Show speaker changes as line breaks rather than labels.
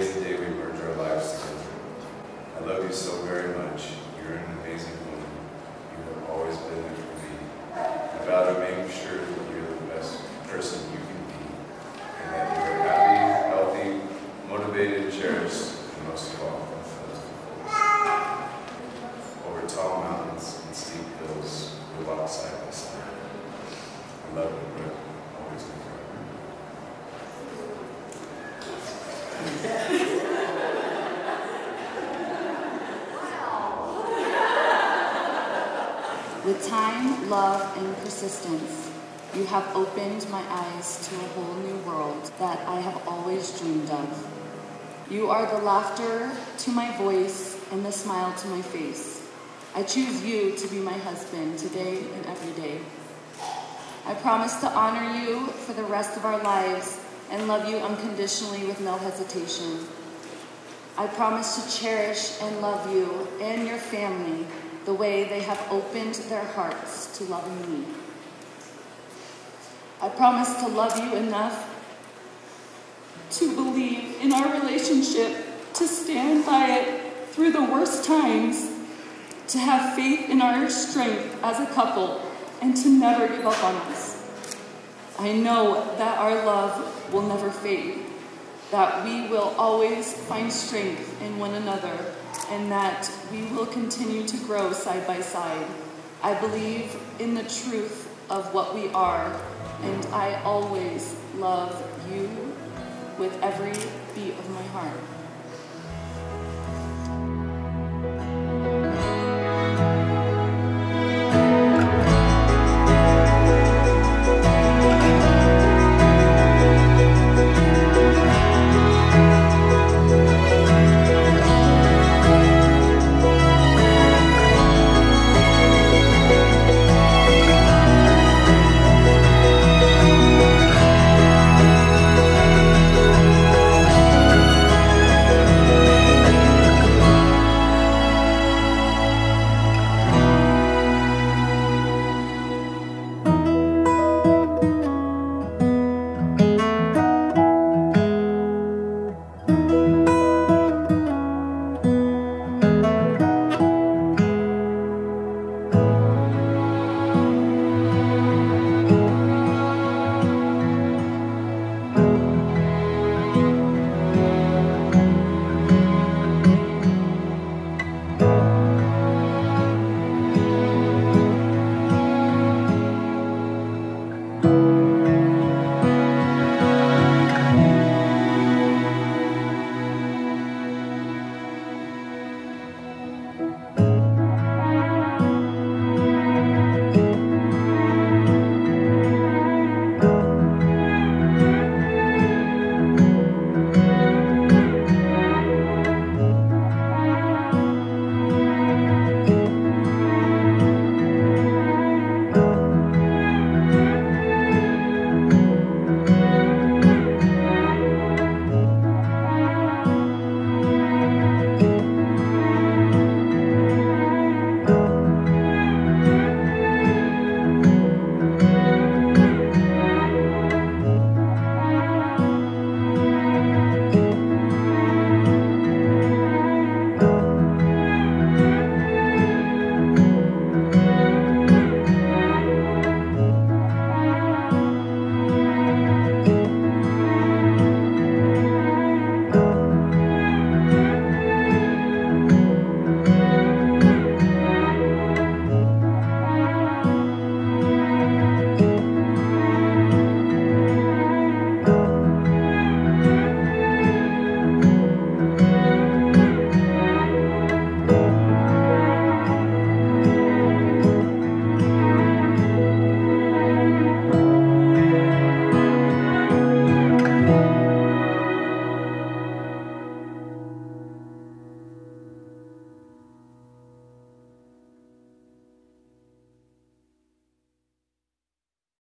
Today's the day we merge our lives together. I love you so very much. You're an amazing woman. You have always been there for me. I vow to make sure that you're the best person you can be, and that you are happy, healthy, motivated, cherished, and most of all, over tall mountains and steep hills, we walk side by side. I love you, Brooke. Always and forever.
With time, love, and persistence, you have opened my eyes to a whole new world that I have always dreamed of. You are the laughter to my voice and the smile to my face. I choose you to be my husband today and every day. I promise to honor you for the rest of our lives and love you unconditionally with no hesitation. I promise to cherish and love you and your family the way they have opened their hearts to loving me. I promise to love you enough to believe in our relationship, to stand by it through the worst times, to have faith in our strength as a couple, and to never give up on us. I know that our love will never fade, that we will always find strength in one another, and that we will continue to grow side by side. I believe in the truth of what we are, and I always love you with every beat of my heart.